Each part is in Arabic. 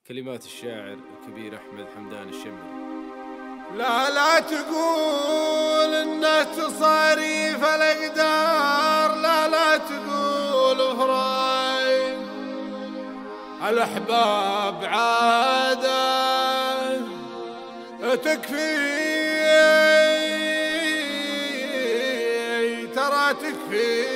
كلمات الشاعر الكبير أحمد حمدان الشمري. لا تقول إنه تصاريف الأقدار، لا تقول فراي الأحباب عادة تكفي، ترى تكفي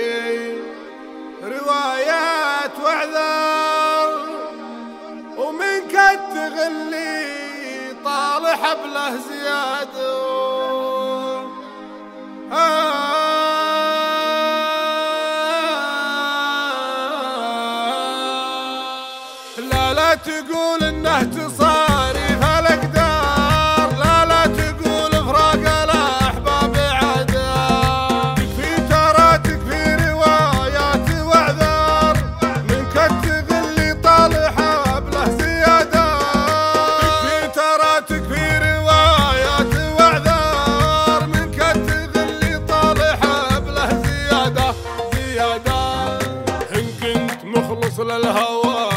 روايات واعذار، ومنك تغلي طال حبله زياده. لا تقول انه تصاريف الاقدار، لا تقول فراق الاحباب عدا، تكفي ترى تكفي روايات واعذار، منك تغلي طال حبله زياده. تكفي ترى تكفي روايات واعذار، منك تغلي طال حبله زياده. ان كنت مخلص للهوى